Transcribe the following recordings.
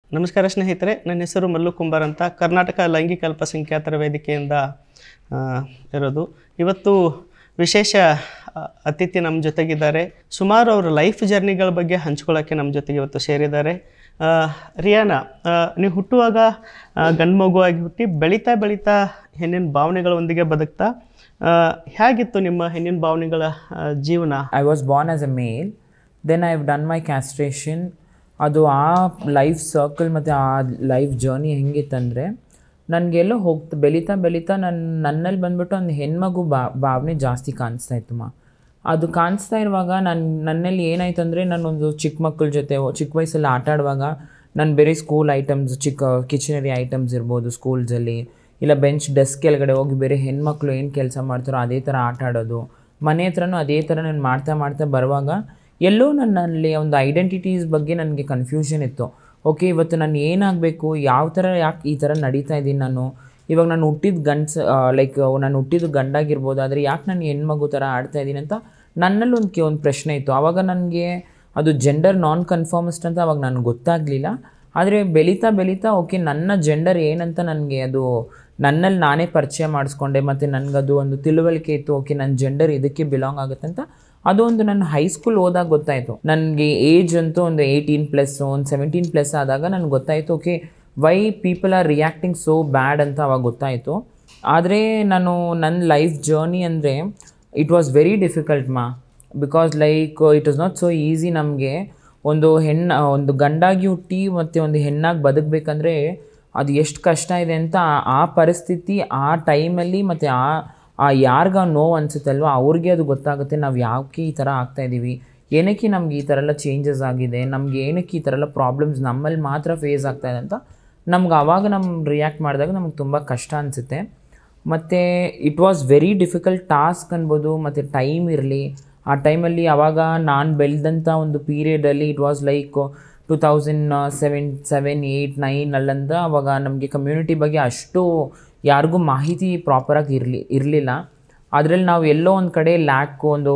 ನಮಸ್ಕಾರ ಸ್ನೇಹಿತರೆ, ನನ್ನ ಹೆಸರು ಮಲ್ಲು ಕುಂಬಾರ್ ಅಂತ. ಕರ್ನಾಟಕ ಲೈಂಗಿಕ ಅಲ್ಪಸಂಖ್ಯಾತರ ವೇದಿಕೆಯಿಂದ ಇರೋದು. ಇವತ್ತು ವಿಶೇಷ ಅತಿಥಿ ನಮ್ಮ ಜೊತೆಗಿದ್ದಾರೆ. ಸುಮಾರು ಅವರ ಲೈಫ್ ಜರ್ನಿಗಳ ಬಗ್ಗೆ ಹಂಚ್ಕೊಳ್ಳೋಕ್ಕೆ ನಮ್ಮ ಜೊತೆಗೆ ಇವತ್ತು ಸೇರಿದ್ದಾರೆ. ರಿಯಾನಾ, ನೀವು ಹುಟ್ಟುವಾಗ ಗಂಡು ಮಗುವಾಗಿ ಹುಟ್ಟಿ ಬೆಳೀತಾ ಬೆಳೀತಾ ಹೆಣ್ಣಿನ ಭಾವನೆಗಳೊಂದಿಗೆ ಬದುಕ್ತಾ ಹೇಗಿತ್ತು ನಿಮ್ಮ ಹೆಣ್ಣಿನ ಭಾವನೆಗಳ ಜೀವನ? I was born as a male, then I have done my castration. ಅದು ಆ ಲೈಫ್ ಸರ್ಕಲ್ ಮತ್ತು ಆ ಲೈಫ್ ಜರ್ನಿ ಹೆಂಗಿತ್ತಂದರೆ, ನನಗೆಲ್ಲೋ ಬೆಳೀತಾ ನನ್ನಲ್ಲಿ ಬಂದ್ಬಿಟ್ಟು ಒಂದು ಹೆಣ್ಮಗು ಭಾವನೆ ಜಾಸ್ತಿ ಕಾಣಿಸ್ತಾ ಇತ್ತಮ್ಮ. ಅದು ಕಾಣಿಸ್ತಾ ಇರುವಾಗ ನನ್ನಲ್ಲಿ ಏನಾಯ್ತು ಅಂದರೆ, ನಾನೊಂದು ಚಿಕ್ಕ ಮಕ್ಕಳ ಜೊತೆ ಚಿಕ್ಕ ವಯಸ್ಸಲ್ಲಿ ಆಟ ಆಡುವಾಗ ನಾನು ಬೇರೆ ಸ್ಕೂಲ್ ಐಟಮ್ಸ್, ಕಿಚನರಿ ಐಟಮ್ಸ್ ಇರ್ಬೋದು ಸ್ಕೂಲ್ಸಲ್ಲಿ, ಇಲ್ಲ ಬೆಂಚ್ ಡೆಸ್ಕ್ ಕೆಳಗಡೆ ಹೋಗಿ ಬೇರೆ ಹೆಣ್ಮಕ್ಳು ಏನು ಕೆಲಸ ಮಾಡ್ತಾರೋ ಅದೇ ಥರ ಆಟ ಆಡೋದು. ಮನೆ ಹತ್ರನೂ ಅದೇ ಥರ ನಾನು ಮಾಡ್ತಾ ಬರುವಾಗ ಎಲ್ಲೋ ನನ್ನಲ್ಲಿ ಒಂದು ಐಡೆಂಟಿಟೀಸ್ ಬಗ್ಗೆ ನನಗೆ ಕನ್ಫ್ಯೂಷನ್ ಇತ್ತು. ಓಕೆ, ಇವತ್ತು ನಾನು ಏನಾಗಬೇಕು, ಯಾವ ಥರ, ಯಾಕೆ ಈ ಥರ ನಡೀತಾ ಇದ್ದೀನಿ ನಾನು. ಇವಾಗ ನಾನು ಹುಟ್ಟಿದ ನಾನು ಹುಟ್ಟಿದ ಗಂಡಾಗಿರ್ಬೋದು, ಆದರೆ ಯಾಕೆ ನಾನು ಹೆಣ್ಮಗು ಥರ ಆಡ್ತಾಯಿದ್ದೀನಿ ಅಂತ ನನ್ನಲ್ಲಿ ಒಂದು ಪ್ರಶ್ನೆ ಇತ್ತು. ಆವಾಗ ನನಗೆ ಅದು ಜೆಂಡರ್ ನಾನ್ ಕನ್ಫರ್ಮಿಸ್ಟ್ ಅಂತ ಅವಾಗ ನನಗೆ ಗೊತ್ತಾಗಲಿಲ್ಲ. ಆದರೆ ಬೆಳೀತಾ ಓಕೆ, ನನ್ನ ಜೆಂಡರ್ ಏನಂತ ನನಗೆ ಅದು ನನ್ನಲ್ಲಿ ನಾನೇ ಪರಿಚಯ ಮಾಡಿಸ್ಕೊಂಡೆ. ಮತ್ತು ನನಗದು ಒಂದು ತಿಳುವಳಿಕೆ ಇತ್ತು. ಓಕೆ, ನನ್ನ ಜೆಂಡರ್ ಇದಕ್ಕೆ ಬಿಲಾಂಗ್ ಆಗುತ್ತೆ ಅಂತ. ಅದು ಒಂದು ನನ್ನ ಹೈಸ್ಕೂಲ್ ಹೋದಾಗ ಗೊತ್ತಾಯಿತು. ನನಗೆ ಏಜ್ ಅಂತೂ ಒಂದು 18+, ಒಂದು 17+ ಆದಾಗ ನನಗೆ ಗೊತ್ತಾಯಿತು, okay, why people are reacting so bad ಅಂತ ಅವಾಗ ಗೊತ್ತಾಯಿತು. ಆದರೆ ನನ್ನ ಲೈಫ್ ಜರ್ನಿ ಅಂದರೆ it was very difficult because it was not so easy. ನಮಗೆ ಒಂದು ಗಂಡಾಗಿ ಹುಟ್ಟಿ ಮತ್ತು ಒಂದು ಹೆಣ್ಣಾಗಿ ಬದುಕಬೇಕಂದ್ರೆ ಅದು ಎಷ್ಟು ಕಷ್ಟ ಇದೆ ಅಂತ ಆ ಪರಿಸ್ಥಿತಿ, ಆ ಟೈಮಲ್ಲಿ ಮತ್ತು ಯಾರಿಗ ನೋವು ಅನಿಸುತ್ತಲ್ವ ಅವ್ರಿಗೆ ಅದು ಗೊತ್ತಾಗುತ್ತೆ. ನಾವು ಯಾಕೆ ಈ ಥರ ಆಗ್ತಾಯಿದ್ದೀವಿ, ಏನಕ್ಕೆ ನಮ್ಗೆ ಈ ಥರ ಎಲ್ಲ ಚೇಂಜಸ್ ಆಗಿದೆ, ನಮ್ಗೆ ಏನಕ್ಕೆ ಈ ಥರ ಎಲ್ಲ ಪ್ರಾಬ್ಲಮ್ಸ್ ನಮ್ಮಲ್ಲಿ ಮಾತ್ರ ಫೇಸ್ ಆಗ್ತಾಯಿದೆ ಅಂತ ನಮ್ಗೆ ಆವಾಗ ರಿಯಾಕ್ಟ್ ಮಾಡಿದಾಗ ನಮ್ಗೆ ತುಂಬ ಕಷ್ಟ ಅನಿಸುತ್ತೆ. ಮತ್ತು it was very difficult task ಅನ್ಬೋದು. ಮತ್ತು ಟೈಮ್ ಇರಲಿ, ಆ ಟೈಮಲ್ಲಿ ಆವಾಗ ನಾನು ಬೆಳೆದಂಥ ಒಂದು ಪೀರಿಯಡಲ್ಲಿ ಇಟ್ ವಾಸ್ 2007, 8, 9 ಅಲ್ಲಂದ ಆವಾಗ ನಮಗೆ ಕಮ್ಯುನಿಟಿ ಬಗ್ಗೆ ಅಷ್ಟು ಯಾರಿಗೂ ಮಾಹಿತಿ ಪ್ರಾಪರಾಗಿ ಇರಲಿಲ್ಲ. ಅದರಲ್ಲಿ ನಾವು ಎಲ್ಲೋ ಒಂದು ಕಡೆ ಒಂದು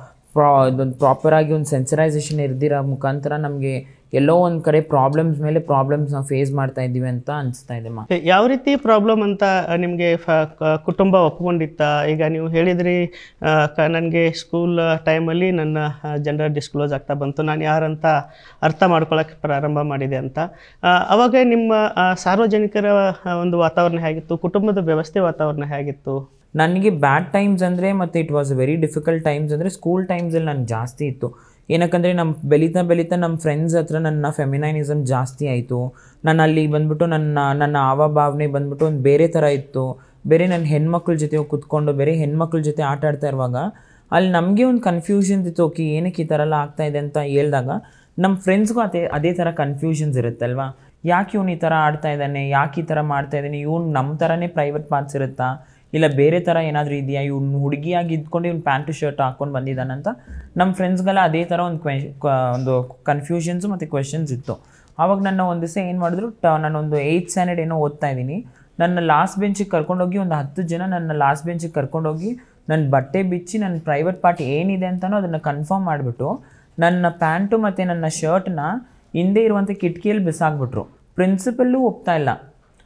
ಪ್ರಾಪರಾಗಿ ಒಂದು ಸೆನ್ಸರೈಸೇಷನ್ ಇರ್ದಿರೋ ಮುಖಾಂತರ ನಮಗೆ ಎಲ್ಲೋ ಒಂದು ಕಡೆ ಪ್ರಾಬ್ಲಮ್ಸ್ ಮೇಲೆ ಪ್ರಾಬ್ಲಮ್ಸ್ ನಾವು ಫೇಸ್ ಮಾಡ್ತಾ ಇದ್ದೀವಿ ಅಂತ ಅನಿಸ್ತಾ ಇದೆ. ಯಾವ ರೀತಿ ಪ್ರಾಬ್ಲಮ್ ಅಂತ ನಿಮಗೆ ಕುಟುಂಬ ಒಪ್ಕೊಂಡಿತ್ತಾ? ಈಗ ನೀವು ಹೇಳಿದ್ರಿ, ನನಗೆ ಸ್ಕೂಲ್ ಟೈಮಲ್ಲಿ ನನ್ನ ಜೆಂಡರ್ ಡಿಸ್ಕ್ಲೋಸ್ ಆಗ್ತಾ ಬಂತು, ನಾನು ಯಾರಂತ ಅರ್ಥ ಮಾಡ್ಕೊಳ್ಳೋಕ್ಕೆ ಪ್ರಾರಂಭ ಮಾಡಿದೆ ಅಂತ. ಅವಾಗ ನಿಮ್ಮ ಸಾರ್ವಜನಿಕರ ಒಂದು ವಾತಾವರಣ ಹೇಗಿತ್ತು, ಕುಟುಂಬದ ವ್ಯವಸ್ಥೆ ವಾತಾವರಣ ಹೇಗಿತ್ತು? ನನಗೆ ಬ್ಯಾಡ್ ಟೈಮ್ಸ್ ಅಂದರೆ ಮತ್ತು it was very difficult times ಅಂದರೆ ಸ್ಕೂಲ್ ಟೈಮ್ಸಲ್ಲಿ ನನಗೆ ಜಾಸ್ತಿ ಇತ್ತು. ಏನಕ್ಕಂದರೆ ಬೆಳೀತಾ ನಮ್ಮ ಫ್ರೆಂಡ್ಸ್ ಹತ್ರ ನನ್ನ ಫೆಮಿನೈನಿಸಮ್ ಜಾಸ್ತಿ ಆಯಿತು. ನಾನು ಅಲ್ಲಿ ಬಂದ್ಬಿಟ್ಟು ನನ್ನ ಭಾವನೆ ಬಂದ್ಬಿಟ್ಟು ಒಂದು ಬೇರೆ ಥರ ಇತ್ತು. ಬೇರೆ ನನ್ನ ಹೆಣ್ಮಕ್ಳ ಜೊತೆ ಕೂತ್ಕೊಂಡು ಬೇರೆ ಹೆಣ್ಮಕ್ಳ ಜೊತೆ ಆಟ ಆಡ್ತಾ ಇರುವಾಗ ಅಲ್ಲಿ ನಮಗೆ ಒಂದು ಕನ್ಫ್ಯೂಷನ್ಸ್ ಇತ್ತು. ಓಕೆ, ಏನಕ್ಕೆ ಈ ಥರ ಎಲ್ಲ ಆಗ್ತಾಯಿದೆ ಅಂತ ಹೇಳಿದಾಗ ನಮ್ಮ ಫ್ರೆಂಡ್ಸ್ಗೂ ಅದೇ ಥರ ಕನ್ಫ್ಯೂಷನ್ಸ್ ಇರುತ್ತಲ್ವ. ಯಾಕೆ ಇವನು ಈ ಥರ ಆಡ್ತಾ ಇದ್ದಾನೆ, ಯಾಕೆ ಈ ಥರ ಮಾಡ್ತಾ ಇದ್ದಾನೆ, ಇವನು ನಮ್ಮ ಥರನೇ ಪ್ರೈವೇಟ್ ಪಾರ್ಟ್ಸ್ ಇರುತ್ತಾ, ಇಲ್ಲ ಬೇರೆ ಥರ ಏನಾದರೂ ಇದೆಯಾ, ಇವ್ನು ಹುಡುಗಿಯಾಗಿ ಇದ್ಕೊಂಡು ಇವ್ನು ಪ್ಯಾಂಟು ಶರ್ಟ್ ಹಾಕ್ಕೊಂಡು ಬಂದಿದ್ದಾನಂತ ನಮ್ಮ ಫ್ರೆಂಡ್ಸ್ಗೆಲ್ಲ ಅದೇ ಥರ ಒಂದು ಕನ್ಫ್ಯೂಷನ್ಸು ಮತ್ತು ಕ್ವೆಶನ್ಸ್ ಇತ್ತು. ಆವಾಗ ನನ್ನ ಒಂದು ದಿವಸ ಏನು ಮಾಡಿದ್ರು, ನಾನೊಂದು 8th ಸ್ಟ್ಯಾಂಡರ್ಡ್ ಏನೋ ಓದ್ತಾ ಇದ್ದೀನಿ. ನನ್ನ ಲಾಸ್ಟ್ ಬೆಂಚಿಗೆ ಕರ್ಕೊಂಡೋಗಿ ಒಂದು 10 ಜನ ನನ್ನ ಲಾಸ್ಟ್ ಬೆಂಚಿಗೆ ಕರ್ಕೊಂಡೋಗಿ ನನ್ನ ಬಟ್ಟೆ ಬಿಚ್ಚಿ ನನ್ನ ಪ್ರೈವೇಟ್ ಪಾರ್ಟ್ ಏನಿದೆ ಅಂತಲೂ ಅದನ್ನು ಕನ್ಫರ್ಮ್ ಮಾಡಿಬಿಟ್ಟು ನನ್ನ ಪ್ಯಾಂಟು ಮತ್ತು ನನ್ನ ಶರ್ಟ್ನ ಹಿಂದೆ ಇರುವಂಥ ಕಿಟಕಿಯಲ್ಲಿ ಬಿಸಾಕ್ಬಿಟ್ರು. ಪ್ರಿನ್ಸಿಪಲ್ ಒಪ್ತಾ ಇಲ್ಲ,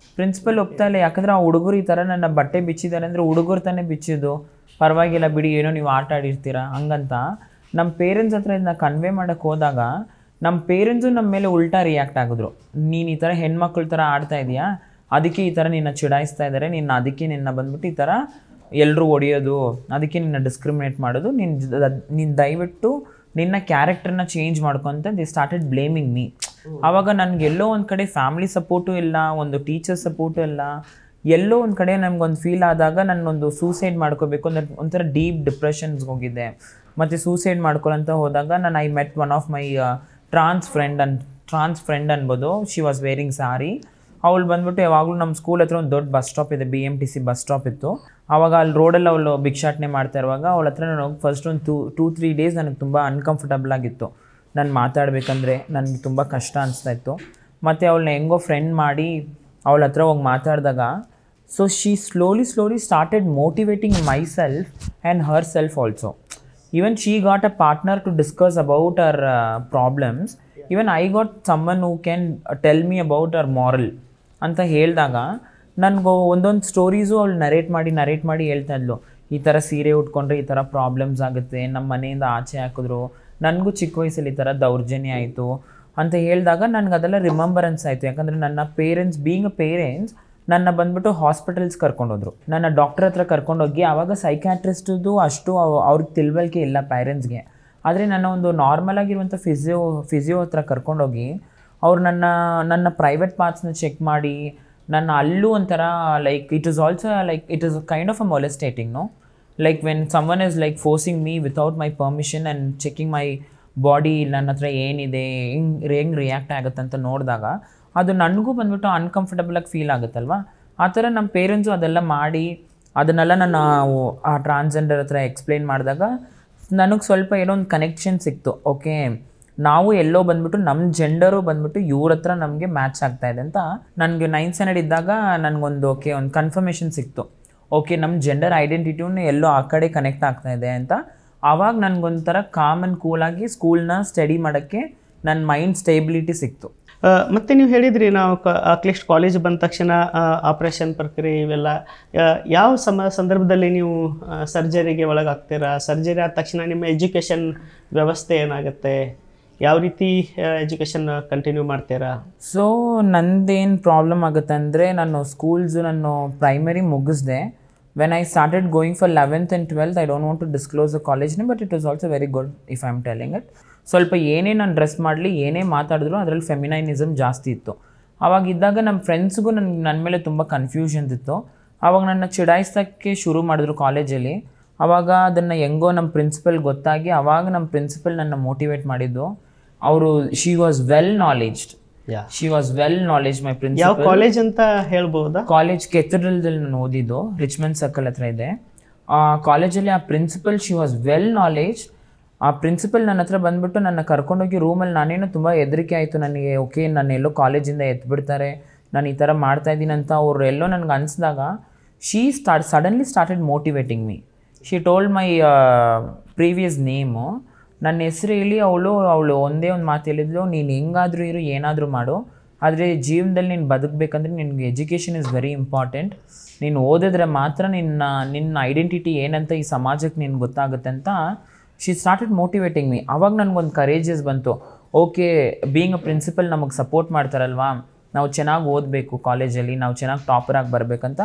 ಯಾಕಂದರೆ ಆ ಹುಡುಗರು ಈ ಥರ ನನ್ನ ಬಟ್ಟೆ ಬಿಚ್ಚಿದ್ದಾರೆ ಅಂದರೆ ಹುಡುಗರು ತಾನೇ ಬಿಚ್ಚಿದ್ದು, ಪರವಾಗಿಲ್ಲ ಬಿಡಿ, ಏನೋ ನೀವು ಆಟ ಆಡಿರ್ತೀರ ಹಂಗಂತ ನಮ್ಮ ಪೇರೆಂಟ್ಸ್ ಹತ್ರ ಇದನ್ನ ಕನ್ವೆ ಮಾಡೋಕ್ಕೆ ಹೋದಾಗ ನಮ್ಮ ಪೇರೆಂಟ್ಸು ನಮ್ಮ ಮೇಲೆ ಉಲ್ಟಾ ರಿಯಾಕ್ಟ್ ಆಗಿದ್ರು. ನೀನು ಈ ಥರ ಹೆಣ್ಮಕ್ಳ ಥರ ಆಡ್ತಾ ಇದೆಯಾ, ಅದಕ್ಕೆ ಈ ಥರ ನಿನ್ನ ಚಿಡಾಯಿಸ್ತಾ ಇದ್ದಾರೆ, ಅದಕ್ಕೆ ನಿನ್ನ ಬಂದ್ಬಿಟ್ಟು ಈ ಥರ ಎಲ್ಲರೂ ಹೊಡೆಯೋದು, ಅದಕ್ಕೆ ನಿನ್ನ ಡಿಸ್ಕ್ರಿಮಿನೇಟ್ ಮಾಡೋದು, ನೀನು ದಯವಿಟ್ಟು ನಿನ್ನ ಕ್ಯಾರೆಕ್ಟರ್ನ ಚೇಂಜ್ ಮಾಡ್ಕೊತ ದೇ ಸ್ಟಾರ್ಟೆಡ್ ಬ್ಲೇಮಿಂಗ್ ಮೀ. ಆವಾಗ ನನಗೆಲ್ಲೋ ಒಂದು ಕಡೆ ಫ್ಯಾಮಿಲಿ ಸಪೋರ್ಟು ಇಲ್ಲ, ಒಂದು ಟೀಚರ್ ಸಪೋರ್ಟು ಇಲ್ಲ, ಎಲ್ಲೋ ಒಂದು ಕಡೆ ನನಗೊಂದು ಫೀಲ್ ಆದಾಗ ನಾನೊಂದು ಸೂಸೈಡ್ ಮಾಡ್ಕೋಬೇಕು ಅಂದರೆ ಒಂಥರ ಡೀಪ್ ಡಿಪ್ರೆಷನ್ಸ್ಗೆ ಹೋಗಿದ್ದೆ. ಮತ್ತು ಸೂಸೈಡ್ ಮಾಡ್ಕೊಳ್ಳೋಂತ ಹೋದಾಗ I met one of my trans friend ಅನ್ಬೋದು. She was wearing sari. ಅವಳು ಬಂದ್ಬಿಟ್ಟು ಯಾವಾಗಲೂ ನಮ್ಮ ಸ್ಕೂಲ್ ಹತ್ರ ಒಂದು ದೊಡ್ಡ ಬಸ್ ಸ್ಟಾಪ್ ಇದೆ, BMTC ಬಸ್ ಸ್ಟಾಪ್ ಇತ್ತು. ಆವಾಗ ಅಲ್ಲಿ ರೋಡಲ್ಲಿ ಅವಳು ಭಿಕ್ಷಾಟನೆ ಮಾಡ್ತಾ ಇರುವಾಗ ಅವಳ ಹತ್ರ ನಾನು ಫಸ್ಟ್ ಒಂದು 2-3 ಡೇಸ್ ನನಗೆ ತುಂಬ ಅನ್ಕಂಫರ್ಟಬಲ್ ಆಗಿತ್ತು. ನಾನು ಮಾತಾಡಬೇಕಂದ್ರೆ ನನಗೆ ತುಂಬ ಕಷ್ಟ ಅನಿಸ್ತಾಯಿತ್ತು. ಮತ್ತು ಅವಳನ್ನ ಹೆಂಗೋ ಫ್ರೆಂಡ್ ಮಾಡಿ ಅವಳ ಹತ್ರ ಹೋಗಿ ಮಾತಾಡಿದಾಗ so she slowly started motivating myself and herself also. Even she got a partner to discuss about her problems. Even I got someone who can tell me about our moral ಅಂತ ಹೇಳಿದಾಗ ನನಗೂ ಒಂದೊಂದು stories ಅವಳು narrate ಮಾಡಿ ಹೇಳ್ತಾ ಇದ್ಲು, ಈ ಥರ ಸೀರೆ ಉಟ್ಕೊಂಡ್ರೆ ಈ ಥರ ಪ್ರಾಬ್ಲಮ್ಸ್ ಆಗುತ್ತೆ, ನಮ್ಮ ಮನೆಯಿಂದ ಆಚೆ ಹಾಕಿದ್ರು, ನನಗೂ ಚಿಕ್ಕ ವಯಸ್ಸಲ್ಲಿ ಈ ಥರ ದೌರ್ಜನ್ಯ ಆಯಿತು ಅಂತ ಹೇಳಿದಾಗ ನನಗೆ ಅದೆಲ್ಲ ರಿಮೆಂಬರೆನ್ಸ್ ಆಯಿತು. ಯಾಕಂದರೆ ನನ್ನ ಪೇರೆಂಟ್ಸ್ ಬೀಯಿಂಗ್ ಅ ಪೇರೆಂಟ್ಸ್ ನನ್ನ ಬಂದ್ಬಿಟ್ಟು ಹಾಸ್ಪಿಟಲ್ಸ್ ಕರ್ಕೊಂಡೋದ್ರು, ನನ್ನ ಡಾಕ್ಟರ್ ಹತ್ರ ಕರ್ಕೊಂಡೋಗಿ. ಆವಾಗ ಸೈಕ್ಯಾಟ್ರಿಸ್ಟದು ಅಷ್ಟು ಅವ್ರಿಗೆ ತಿಳುವಳಿಕೆ ಇಲ್ಲ ಪೇರೆಂಟ್ಸ್ಗೆ. ಆದರೆ ನನ್ನ ಒಂದು ನಾರ್ಮಲ್ ಆಗಿರುವಂಥ ಫಿಸಿಯೋ ಹತ್ರ ಕರ್ಕೊಂಡೋಗಿ ಅವ್ರು ನನ್ನ ಪ್ರೈವೇಟ್ ಪಾರ್ಟ್ಸ್ನ ಚೆಕ್ ಮಾಡಿ ನನ್ನ ಅಲ್ಲೂ ಒಂಥರ like it is also like it is kind of a molestating no, like when someone is like forcing me without my permission and checking my body, ನನ್ನ ಹತ್ರ ಏನಿದೆ, ಹೆಂಗೆ ರಿಯಾಕ್ಟ್ ಆಗುತ್ತೆ ಅಂತ ನೋಡಿದಾಗ ಅದು ನನಗೂ ಬಂದ್ಬಿಟ್ಟು ಅನ್ಕಂಫರ್ಟಬಲಾಗಿ ಫೀಲ್ ಆಗುತ್ತಲ್ವ. ಆ ಥರ ನಮ್ಮ ಪೇರೆಂಟ್ಸು ಅದೆಲ್ಲ ಮಾಡಿ ಅದನ್ನೆಲ್ಲ ನಾನು ಆ ಟ್ರಾನ್ಸ್ಜೆಂಡರ್ ಹತ್ರ ಎಕ್ಸ್ಪ್ಲೈನ್ ಮಾಡಿದಾಗ ನನಗೆ ಸ್ವಲ್ಪ ಏನೋ ಒಂದು ಕನೆಕ್ಷನ್ ಸಿಕ್ತು. ಓಕೆ, ನಾವು ಎಲ್ಲೋ ಬಂದ್ಬಿಟ್ಟು ನಮ್ಮ ಜೆಂಡರು ಬಂದ್ಬಿಟ್ಟು ಇವ್ರ ಹತ್ರ ನಮಗೆ ಮ್ಯಾಚ್ ಆಗ್ತಾಯಿದೆ ಅಂತ ನನಗೆ 9th ಸ್ಟ್ಯಾಂಡರ್ಡ್ ಇದ್ದಾಗ ನನಗೊಂದು ಒಂದು ಕನ್ಫರ್ಮೇಷನ್ ಸಿಕ್ತು. ಓಕೆ, ನಮ್ಮ ಜೆಂಡರ್ ಐಡೆಂಟಿಟಿಯೂ ಎಲ್ಲೋ ಆ ಕಡೆ ಕನೆಕ್ಟ್ ಆಗ್ತಾಯಿದೆ ಅಂತ. ಆವಾಗ ನನಗೊಂಥರ ಕಾಮ್ ಆ್ಯಂಡ್ ಕೂಲಾಗಿ ಸ್ಕೂಲ್ನ ಸ್ಟಡಿ ಮಾಡೋಕ್ಕೆ ನನ್ನ ಮೈಂಡ್ ಸ್ಟೇಬಿಲಿಟಿ ಸಿಕ್ತು. ಮತ್ತು ನೀವು ಹೇಳಿದ್ರಿ ನಾವು ಅಟ್ಲೀಸ್ಟ್ ಕಾಲೇಜ್ ಬಂದ ತಕ್ಷಣ ಆಪ್ರೇಷನ್ ಪ್ರಕ್ರಿಯೆ ಇವೆಲ್ಲ ಯಾವ ಸಂದರ್ಭದಲ್ಲಿ ನೀವು ಸರ್ಜರಿಗೆ ಒಳಗಾಗ್ತೀರಾ? ಸರ್ಜರಿ ಆದ ತಕ್ಷಣ ನಿಮ್ಮ ಎಜುಕೇಷನ್ ವ್ಯವಸ್ಥೆ ಏನಾಗುತ್ತೆ? ಯಾವ ರೀತಿ ಎಜುಕೇಷನ್ ಕಂಟಿನ್ಯೂ ಮಾಡ್ತೀರಾ? ಸೊ ನಂದೇನು ಪ್ರಾಬ್ಲಮ್ ಆಗುತ್ತೆ ಅಂದರೆ, ನಾನು ಪ್ರೈಮರಿ ಮುಗಿಸ್ದೆ. When I started going for 11th and 12th, I don't want to disclose the college name, but it was also very good if I am telling it. ಸ್ವಲ್ಪ ಏನೇ ನಾನು ಡ್ರೆಸ್ ಮಾಡಲಿ, ಏನೇ ಮಾತಾಡಿದ್ರು ಅದರಲ್ಲಿ ಫೆಮಿನೈನಿಸಮ್ ಜಾಸ್ತಿ ಇತ್ತು. ಆವಾಗಿದ್ದಾಗ ನಮ್ಮ ಫ್ರೆಂಡ್ಸ್ಗೂ ನನ್ನ ಮೇಲೆ ತುಂಬ ಕನ್ಫ್ಯೂಷನ್ಸ್ ಇತ್ತು. ಆವಾಗ ನನ್ನ ಚಿಡಾಯಿಸೋಕ್ಕೆ ಶುರು ಮಾಡಿದ್ರು ಕಾಲೇಜಲ್ಲಿ. ಆವಾಗ ಅದನ್ನು ಹೆಂಗೋ ನಮ್ಮ ಪ್ರಿನ್ಸಿಪಲ್ ಗೊತ್ತಾಗಿ ಆವಾಗ ನಮ್ಮ ಪ್ರಿನ್ಸಿಪಲ್ ನನ್ನ ಮೋಟಿವೇಟ್ ಮಾಡಿದ್ದು. ಅವರು she was well knowledged. My principal. ಯಾವ ಕಾಲೇಜ್ ಅಂತ ಹೇಳ್ಬೋದಾ? ಕಾಲೇಜ್ ಕೆಥಡ್ರಲ್ದಲ್ಲಿ ನಾನು ಓದಿದ್ದು, ರಿಚ್ಮಂಡ್ ಸರ್ಕಲ್ ಹತ್ರ ಇದೆ. ಆ ಕಾಲೇಜಲ್ಲಿ ಆ principal she was well knowledge. ಆ ಪ್ರಿನ್ಸಿಪಲ್ ನನ್ನ ಹತ್ರ ಬಂದುಬಿಟ್ಟು ನನ್ನ ಕರ್ಕೊಂಡೋಗಿ ರೂಮಲ್ಲಿ ನಾನೇನು ತುಂಬ ಹೆದರಿಕೆ ಆಯಿತು ನನಗೆ. ಓಕೆ, ನಾನು ಎಲ್ಲೋ ಕಾಲೇಜಿಂದ ಎತ್ಬಿಡ್ತಾರೆ, ನಾನು ಈ ಥರ ಮಾಡ್ತಾಯಿದ್ದೀನಿ ಅಂತ ಅವ್ರು ಎಲ್ಲೋ ನನಗೆ ಅನಿಸಿದಾಗ suddenly started motivating me. She told my previous name, ನನ್ನ ಹೆಸರು ಹೇಳಿ ಅವಳು ಒಂದೇ ಒಂದು ಮಾತು ಹೇಳಿದ್ಲು, ನೀನು ಹೆಂಗಾದರೂ ಇರು, ಏನಾದರೂ ಮಾಡು, ಆದರೆ ಜೀವನದಲ್ಲಿ ನೀನು ಬದುಕಬೇಕಂದ್ರೆ ನಿನಗೆ ಎಜುಕೇಷನ್ ಇಸ್ ವೆರಿ ಇಂಪಾರ್ಟೆಂಟ್. ನೀನು ಓದಿದ್ರೆ ಮಾತ್ರ ನಿನ್ನ ಐಡೆಂಟಿಟಿ ಏನಂತ ಈ ಸಮಾಜಕ್ಕೆ ನಿನ್ಗೆ ಗೊತ್ತಾಗುತ್ತೆ ಅಂತ ಶಿ ಸ್ಟಾರ್ಟೆಡ್ ಮೋಟಿವೇಟಿಂಗ್ ಮೀ. ಆವಾಗ ನನಗೊಂದು ಕರೇಜಸ್ ಬಂತು. ಓಕೆ, ಬೀಯಿಂಗ್ ಅ ಪ್ರಿನ್ಸಿಪಲ್ ನಮಗೆ ಸಪೋರ್ಟ್ ಮಾಡ್ತಾರಲ್ವಾ, ನಾವು ಚೆನ್ನಾಗಿ ಓದಬೇಕು ಕಾಲೇಜಲ್ಲಿ, ನಾವು ಚೆನ್ನಾಗಿ ಟಾಪರಾಗಿ ಬರಬೇಕಂತ.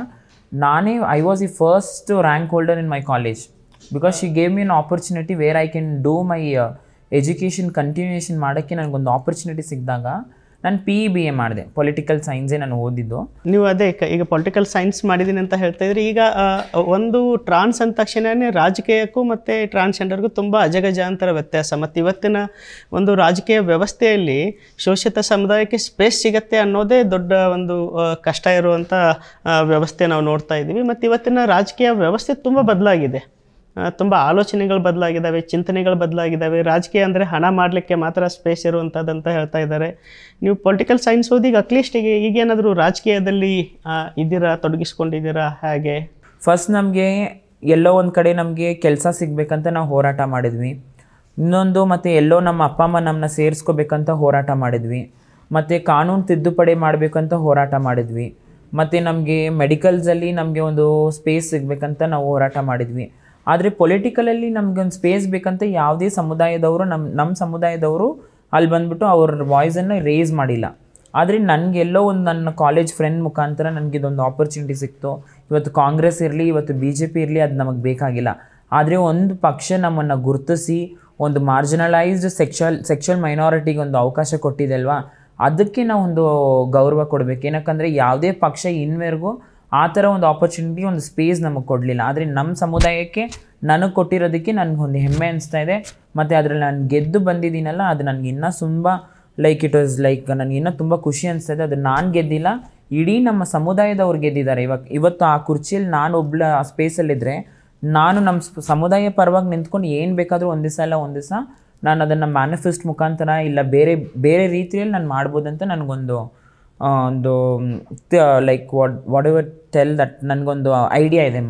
I was the first rank holder in my college because she gave me an opportunity where I can do my education continuation ಮಾಡೋಕ್ಕೆ ನನಗೊಂದು ಆಪರ್ಚುನಿಟಿ ಸಿಕ್ಕಿದಾಗ ನಾನು PE-BA ಮಾಡಿದೆ. ಪೊಲಿಟಿಕಲ್ ಸೈನ್ಸೇ ನಾನು ಓದಿದ್ದು. ನೀವು ಅದೇ ಈಗ ಪೊಲಿಟಿಕಲ್ ಸೈನ್ಸ್ ಮಾಡಿದ್ದೀನಿ ಅಂತ ಹೇಳ್ತಾ ಇದ್ರಿ. ಈಗ ಒಂದು ಟ್ರಾನ್ಸ್ ಅಂದ ತಕ್ಷಣವೇ ರಾಜಕೀಯಕ್ಕೂ ಮತ್ತು ಟ್ರಾನ್ಸ್ಜೆಂಡರ್ಗೂ ತುಂಬ ಅಜಗಜಾಂತರ ವ್ಯತ್ಯಾಸ. ಮತ್ತು ಇವತ್ತಿನ ಒಂದು ರಾಜಕೀಯ ವ್ಯವಸ್ಥೆಯಲ್ಲಿ ಶೋಷಿತ ಸಮುದಾಯಕ್ಕೆ ಸ್ಪೇಸ್ ಸಿಗತ್ತೆ ಅನ್ನೋದೇ ದೊಡ್ಡ ಒಂದು ಕಷ್ಟ ಇರುವಂಥ ವ್ಯವಸ್ಥೆ ನಾವು ನೋಡ್ತಾ ಇದ್ದೀವಿ. ಮತ್ತು ಇವತ್ತಿನ ರಾಜಕೀಯ ವ್ಯವಸ್ಥೆ ತುಂಬ ಬದಲಾಗಿದೆ. ತುಂಬ ಆಲೋಚನೆಗಳು ಬದಲಾಗಿದ್ದಾವೆ, ಚಿಂತನೆಗಳು ಬದಲಾಗಿದ್ದಾವೆ. ರಾಜಕೀಯ ಅಂದರೆ ಹಣ ಮಾಡಲಿಕ್ಕೆ ಮಾತ್ರ ಸ್ಪೇಸ್ ಇರುವಂಥದ್ದಂತ ಹೇಳ್ತಾ ಇದ್ದಾರೆ. ನೀವು ಪೊಲಿಟಿಕಲ್ ಸೈನ್ಸ್ ಓದಿಗೆ ಅಟ್ಲೀಸ್ಟ್ ಈಗೇನಾದರೂ ರಾಜಕೀಯದಲ್ಲಿ ಇದ್ದೀರಾ, ತೊಡಗಿಸ್ಕೊಂಡಿದ್ದೀರಾ? ಹಾಗೆ ಫಸ್ಟ್ ನಮಗೆ ಎಲ್ಲೋ ಒಂದು ಕಡೆ ನಮಗೆ ಕೆಲಸ ಸಿಗಬೇಕಂತ ನಾವು ಹೋರಾಟ ಮಾಡಿದ್ವಿ. ಇನ್ನೊಂದು ಮತ್ತು ಎಲ್ಲೋ ನಮ್ಮ ಅಪ್ಪ ಅಮ್ಮ ನಮ್ಮನ್ನ ಸೇರಿಸ್ಕೋಬೇಕಂತ ಹೋರಾಟ ಮಾಡಿದ್ವಿ. ಮತ್ತು ಕಾನೂನು ತಿದ್ದುಪಡಿ ಮಾಡಬೇಕಂತ ಹೋರಾಟ ಮಾಡಿದ್ವಿ. ಮತ್ತು ನಮಗೆ ಮೆಡಿಕಲ್ಸಲ್ಲಿ ನಮಗೆ ಒಂದು ಸ್ಪೇಸ್ ಸಿಗಬೇಕಂತ ನಾವು ಹೋರಾಟ ಮಾಡಿದ್ವಿ. ಆದರೆ ಪೊಲಿಟಿಕಲಲ್ಲಿ ನಮಗೊಂದು ಸ್ಪೇಸ್ ಬೇಕಂತ ಯಾವುದೇ ಸಮುದಾಯದವರು ನಮ್ಮ ಸಮುದಾಯದವರು ಅಲ್ಲಿ ಬಂದುಬಿಟ್ಟು ಅವ್ರ ವಾಯ್ಸನ್ನು ರೇಸ್ ಮಾಡಿಲ್ಲ. ಆದರೆ ನನಗೆಲ್ಲೋ ಒಂದು ನನ್ನ ಕಾಲೇಜ್ ಫ್ರೆಂಡ್ ಮುಖಾಂತರ ನನಗಿದೊಂದು ಆಪರ್ಚುನಿಟಿ ಸಿಕ್ತು. ಇವತ್ತು ಕಾಂಗ್ರೆಸ್ ಇರಲಿ, ಇವತ್ತು BJP ಇರಲಿ, ಅದು ನಮಗೆ ಬೇಕಾಗಿಲ್ಲ. ಆದರೆ ಒಂದು ಪಕ್ಷ ನಮ್ಮನ್ನು ಗುರುತಿಸಿ ಒಂದು ಮಾರ್ಜಿನಲೈಸ್ಡ್ ಸೆಕ್ಷುವಲ್ ಮೈನಾರಿಟಿಗೆ ಒಂದು ಅವಕಾಶ ಕೊಟ್ಟಿದೆ ಅಲ್ವಾ, ಅದಕ್ಕೆ ನಾವು ಒಂದು ಗೌರವ ಕೊಡಬೇಕು. ಏನಕ್ಕಂದರೆ ಯಾವುದೇ ಪಕ್ಷ ಇನ್ನವರೆಗೂ ಆ ಥರ ಒಂದು ಆಪರ್ಚುನಿಟಿ, ಒಂದು ಸ್ಪೇಸ್ ನಮಗೆ ಕೊಡಲಿಲ್ಲ. ಆದರೆ ನಮ್ಮ ಸಮುದಾಯಕ್ಕೆ ನನಗೆ ಕೊಟ್ಟಿರೋದಕ್ಕೆ ನನಗೊಂದು ಹೆಮ್ಮೆ ಅನಿಸ್ತಾ ಇದೆ. ಮತ್ತು ಅದರಲ್ಲಿ ನಾನು ಗೆದ್ದು ಬಂದಿದ್ದೀನಲ್ಲ, ಅದು ನನಗೆ ಇನ್ನೂ ತುಂಬ ಇಟ್ ವಾಸ್ ನನಗೆ ಇನ್ನೂ ತುಂಬ ಖುಷಿ ಅನಿಸ್ತಾ ಇದೆ. ಅದು ನಾನು ಗೆದ್ದಿಲ್ಲ, ಇಡೀ ನಮ್ಮ ಸಮುದಾಯದವ್ರು ಗೆದ್ದಿದ್ದಾರೆ. ಇವತ್ತು ಆ ಕುರ್ಚಿಯಲ್ಲಿ ನಾನು ಒಬ್ಬಳ ಆ ಸ್ಪೇಸಲ್ಲಿದ್ದರೆ ನಾನು ನಮ್ಮ ಸಮುದಾಯ ಪರವಾಗಿ ನಿಂತ್ಕೊಂಡು ಏನು ಬೇಕಾದರೂ ಒಂದು ದಿವಸ ನಾನು ಅದನ್ನು ಮ್ಯಾನಿಫೆಸ್ಟ್ ಮುಖಾಂತರ ಇಲ್ಲ ಬೇರೆ ರೀತಿಯಲ್ಲಿ ನಾನು ಮಾಡ್ಬೋದಂತ ನನಗೊಂದು ವಾಟ್ ಎವರ್ ಟೆಲ್ ದಟ್ ನನಗೊಂದು ಐಡಿಯಾ ಇದೆಮ್ಮ.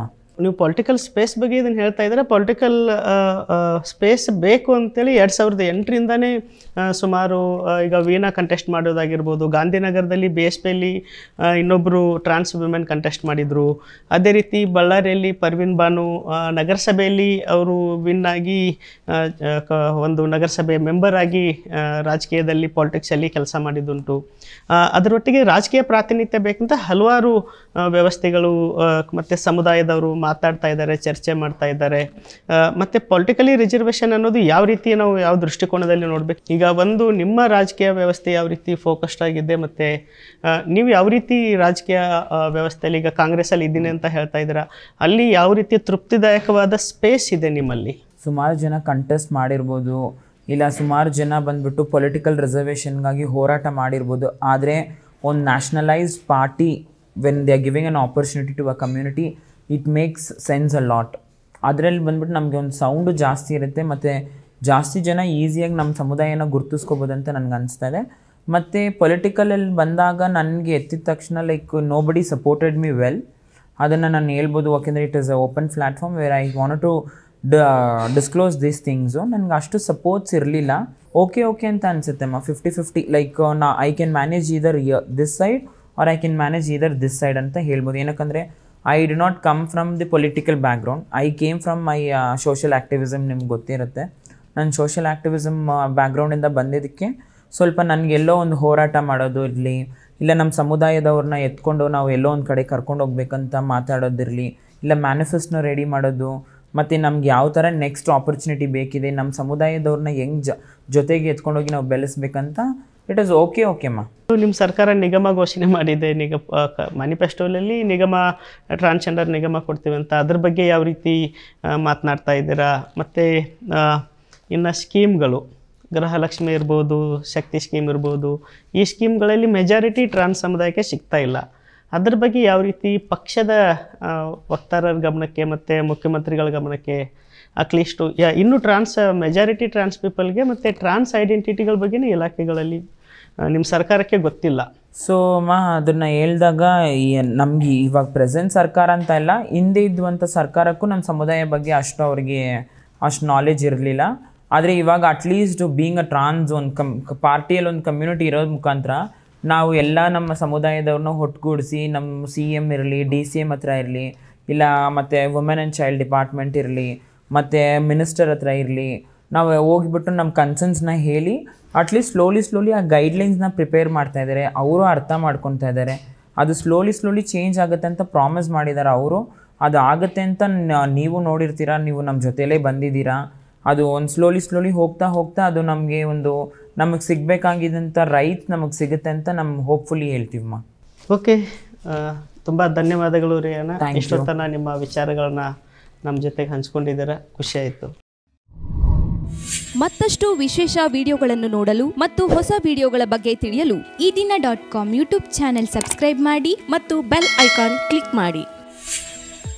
ನೀವು ಪೊಲಿಟಿಕಲ್ ಸ್ಪೇಸ್ ಬಗ್ಗೆ ಇದನ್ನು ಹೇಳ್ತಾ ಇದ್ದಾರೆ. ಪೊಲಿಟಿಕಲ್ ಸ್ಪೇಸ್ ಬೇಕು ಅಂತೇಳಿ 2008ರಿಂದನೇ ಸುಮಾರು ಈಗ ವೀಣಾ ಕಂಟೆಸ್ಟ್ ಮಾಡೋದಾಗಿರ್ಬೋದು, ಗಾಂಧಿನಗರದಲ್ಲಿ BSPಯಲ್ಲಿ ಇನ್ನೊಬ್ಬರು ಟ್ರಾನ್ಸ್ ವಿಮೆನ್ ಕಂಟೆಸ್ಟ್ ಮಾಡಿದರು. ಅದೇ ರೀತಿ ಬಳ್ಳಾರಿಯಲ್ಲಿ ಪರ್ವಿನ್ ಬಾನು ನಗರಸಭೆಯಲ್ಲಿ ಅವರು ವಿನ್ ಆಗಿ ಒಂದು ನಗರಸಭೆ ಮೆಂಬರ್ ಆಗಿ ರಾಜಕೀಯದಲ್ಲಿ ಪಾಲಿಟಿಕ್ಸಲ್ಲಿ ಕೆಲಸ ಮಾಡಿದ್ದುಂಟು. ಅದರೊಟ್ಟಿಗೆ ರಾಜಕೀಯ ಪ್ರಾತಿನಿಧ್ಯ ಬೇಕಂತ ಹಲವಾರು ವ್ಯವಸ್ಥೆಗಳು ಮತ್ತು ಸಮುದಾಯದವರು ಮಾತಾಡ್ತಾ ಇದ್ದಾರೆ, ಚರ್ಚೆ ಮಾಡ್ತಾ ಇದ್ದಾರೆ. ಮತ್ತು ಪೊಲಿಟಿಕಲಿ ರಿಸರ್ವೇಷನ್ ಅನ್ನೋದು ಯಾವ ರೀತಿ ನಾವು ಯಾವ ದೃಷ್ಟಿಕೋನದಲ್ಲಿ ನೋಡಬೇಕು, ಈಗ ಒಂದು ನಿಮ್ಮ ರಾಜಕೀಯ ವ್ಯವಸ್ಥೆ ಯಾವ ರೀತಿ ಫೋಕಸ್ಡ್ ಆಗಿದೆ ಮತ್ತು ನೀವು ಯಾವ ರೀತಿ ರಾಜಕೀಯ ವ್ಯವಸ್ಥೆಯಲ್ಲಿ ಈಗ ಕಾಂಗ್ರೆಸ್ಸಲ್ಲಿ ಇದ್ದೀನಿ ಅಂತ ಹೇಳ್ತಾ ಇದ್ದೀರಾ, ಅಲ್ಲಿ ಯಾವ ರೀತಿ ತೃಪ್ತಿದಾಯಕವಾದ ಸ್ಪೇಸ್ ಇದೆ ನಿಮ್ಮಲ್ಲಿ? ಸುಮಾರು ಜನ ಕಂಟೆಸ್ಟ್ ಮಾಡಿರ್ಬೋದು, ಇಲ್ಲ ಸುಮಾರು ಜನ ಬಂದ್ಬಿಟ್ಟು ಪೊಲಿಟಿಕಲ್ ರಿಸರ್ವೇಷನ್ಗಾಗಿ ಹೋರಾಟ ಮಾಡಿರ್ಬೋದು. ಆದರೆ ಒಂದು nationalised party when they are giving an opportunity to a community, it makes sense a lot. ಅದರಲ್ಲಿ ಬಂದ್ಬಿಟ್ಟು ನಮಗೆ ಒಂದು ಸೌಂಡು ಜಾಸ್ತಿ ಇರುತ್ತೆ ಮತ್ತು ಜಾಸ್ತಿ ಜನ ಈಸಿಯಾಗಿ ನಮ್ಮ ಸಮುದಾಯನ ಗುರುತಿಸ್ಕೋಬೋದು ಅಂತ ನನಗೆ ಅನಿಸ್ತಾ ಇದೆ. ಮತ್ತು ಪೊಲಿಟಿಕಲಲ್ಲಿ ಬಂದಾಗ ನನಗೆ ಎತ್ತಿದ ತಕ್ಷಣ like nobody supported me well, ಅದನ್ನು ನಾನು ಹೇಳ್ಬೋದು. ಯಾಕೆಂದರೆ it is a open platform where I want to disclose these things. ನನಗೆ ಅಷ್ಟು ಸಪೋರ್ಟ್ಸ್ ಇರಲಿಲ್ಲ. ಓಕೆ ಅಂತ ಅನಿಸುತ್ತೆ 50-50, like I can manage either this side or I can manage either this side ಅಂತ ಹೇಳ್ಬೋದು. ಏನಕ್ಕಂದರೆ I did not come from the political background, I came from my social activism. ನಿಮ್ಗೆ ಗೊತ್ತಿರುತ್ತೆ, ನಾನು ಸೋಷಿಯಲ್ ಆ್ಯಕ್ಟಿವಿಸಮ್ ಬ್ಯಾಕ್ಗ್ರೌಂಡಿಂದ ಬಂದಿದ್ದಕ್ಕೆ ಸ್ವಲ್ಪ ನನಗೆಲ್ಲೋ ಒಂದು ಹೋರಾಟ ಮಾಡೋದು ಇರಲಿ, ಇಲ್ಲ ನಮ್ಮ ಸಮುದಾಯದವ್ರನ್ನ ಎತ್ಕೊಂಡು ನಾವು ಎಲ್ಲೋ ಒಂದು ಕಡೆ ಕರ್ಕೊಂಡು ಹೋಗ್ಬೇಕಂತ ಮಾತಾಡೋದಿರಲಿ, ಇಲ್ಲ ಮ್ಯಾನಿಫೆಸ್ಟೋನ ರೆಡಿ ಮಾಡೋದು, ಮತ್ತು ನಮ್ಗೆ ಯಾವ ಥರ ನೆಕ್ಸ್ಟ್ ಆಪರ್ಚುನಿಟಿ ಬೇಕಿದೆ, ನಮ್ಮ ಸಮುದಾಯದವ್ರನ್ನ ಹೆಂಗೆ ಜೊತೆಗೆ ಎತ್ಕೊಂಡೋಗಿ ನಾವು ಬೆಳೆಸ್ಬೇಕಂತ ಇಟ್ ಇಸ್ ಓಕೆಮ್ಮ. ನಿಮ್ಮ ಸರ್ಕಾರ ನಿಗಮ ಘೋಷಣೆ ಮಾಡಿದೆ, ಮ್ಯಾನಿಫೆಸ್ಟೋದಲ್ಲಿ ನಿಗಮ ಟ್ರಾನ್ಸ್ಜೆಂಡರ್ ನಿಗಮ ಕೊಡ್ತೀವಿ ಅಂತ, ಅದ್ರ ಬಗ್ಗೆ ಯಾವ ರೀತಿ ಮಾತನಾಡ್ತಾ ಇದ್ದೀರಾ? ಮತ್ತು ಇನ್ನು ಸ್ಕೀಮ್ಗಳು, ಗೃಹಲಕ್ಷ್ಮಿ ಇರ್ಬೋದು, ಶಕ್ತಿ ಸ್ಕೀಮ್ ಇರ್ಬೋದು, ಈ ಸ್ಕೀಮ್ಗಳಲ್ಲಿ ಮೆಜಾರಿಟಿ ಟ್ರಾನ್ಸ್ ಸಮುದಾಯಕ್ಕೆ ಸಿಗ್ತಾ ಇಲ್ಲ. ಅದ್ರ ಬಗ್ಗೆ ಯಾವ ರೀತಿ ಪಕ್ಷದ ವಕ್ತಾರರ ಗಮನಕ್ಕೆ ಮತ್ತು ಮುಖ್ಯಮಂತ್ರಿಗಳ ಗಮನಕ್ಕೆ ಅಟ್ಲೀಸ್ಟು ಇನ್ನೂ ಮೆಜಾರಿಟಿ ಟ್ರಾನ್ಸ್ ಪೀಪಲ್ಗೆ ಮತ್ತು ಟ್ರಾನ್ಸ್ ಐಡೆಂಟಿಟಿಗಳ ಬಗ್ಗೆನೇ ಇಲಾಖೆಗಳಲ್ಲಿ ನಿಮ್ಮ ಸರ್ಕಾರಕ್ಕೆ ಗೊತ್ತಿಲ್ಲ. ಸೊ ಅದನ್ನು ಹೇಳಿದಾಗ ನಮಗೆ ಇವಾಗ ಪ್ರೆಸೆಂಟ್ ಸರ್ಕಾರ ಅಂತ ಇಲ್ಲ, ಹಿಂದೆ ಇದ್ದಂಥ ಸರ್ಕಾರಕ್ಕೂ ನಮ್ಮ ಸಮುದಾಯ ಬಗ್ಗೆ ಅಷ್ಟು ನಾಲೆಜ್ ಇರಲಿಲ್ಲ. ಆದರೆ ಇವಾಗ ಅಟ್ಲೀಸ್ಟ್ ಬೀಯಿಂಗ್ ಅ ಟ್ರಾನ್ಸ್ ಒಂದು ಪಾರ್ಟಿಯಲ್ಲಿ ಒಂದು ಕಮ್ಯುನಿಟಿ ಇರೋದ್ರ ಮುಖಾಂತರ ನಾವು ಎಲ್ಲ ನಮ್ಮ ಸಮುದಾಯದವ್ರನ್ನ ಒಟ್ಟುಗೂಡಿಸಿ ನಮ್ಮ CM ಇರಲಿ, DCM ಹತ್ರ ಇರಲಿ, ಇಲ್ಲ ಮತ್ತು ವುಮೆನ್ ಆ್ಯಂಡ್ ಚೈಲ್ಡ್ ಡಿಪಾರ್ಟ್ಮೆಂಟ್ ಇರಲಿ, ಮತ್ತು ಮಿನಿಸ್ಟರ್ ಹತ್ರ ಇರಲಿ, ನಾವು ಹೋಗಿಬಿಟ್ಟು ನಮ್ಮ ಕನ್ಸರ್ನ್ಸ್ನ ಹೇಳಿ ಅಟ್ಲೀಸ್ಟ್ ಸ್ಲೋಲಿ ಆ ಗೈಡ್ಲೈನ್ಸ್ನ ಪ್ರಿಪೇರ್ ಮಾಡ್ತಾಯಿದ್ದಾರೆ. ಅವರು ಅರ್ಥ ಮಾಡ್ಕೊತಾ ಇದ್ದಾರೆ. ಅದು ಸ್ಲೋಲಿ ಚೇಂಜ್ ಆಗುತ್ತೆ ಅಂತ ಪ್ರಾಮಿಸ್ ಮಾಡಿದ್ದಾರೆ ಅವರು. ಅದು ಆಗುತ್ತೆ ಅಂತ ನೀವು ನೋಡಿರ್ತೀರ, ನೀವು ನಮ್ಮ ಜೊತೆಲೇ ಬಂದಿದ್ದೀರಾ. ಅದು ಒಂದು ಸ್ಲೋಲಿ ಹೋಗ್ತಾ ಅದು ನಮಗೆ ಸಿಗಬೇಕಾಗಿದ್ದಂಥ ರೈಟ್ ನಮಗೆ ಸಿಗುತ್ತೆ ಅಂತ ಹೋಪ್ಫುಲಿ ಹೇಳ್ತೀವಮ್ಮ. ಓಕೆ, ತುಂಬ ಧನ್ಯವಾದಗಳು ರೇಯಣ್ಣ. ಇಷ್ಟೊತ್ತನ ನಿಮ್ಮ ವಿಚಾರಗಳನ್ನ ನಮ್ಮ ಜೊತೆಗೆ ಹಂಚ್ಕೊಂಡಿದ್ದೀರಾ, ಖುಷಿ ಆಯಿತು. ಮತ್ತಷ್ಟು ವಿಶೇಷ ವಿಡಿಯೋಗಳನ್ನು ನೋಡಲು ಮತ್ತು ಹೊಸ ವಿಡಿಯೋಗಳ ಬಗ್ಗೆ ತಿಳಿಯಲು eedina.com ಯೂಟ್ಯೂಬ್ ಚಾನೆಲ್ ಸಬ್ಸ್ಕ್ರೈಬ್ ಮಾಡಿ ಮತ್ತು ಬೆಲ್ ಐಕಾನ್ ಕ್ಲಿಕ್ ಮಾಡಿ.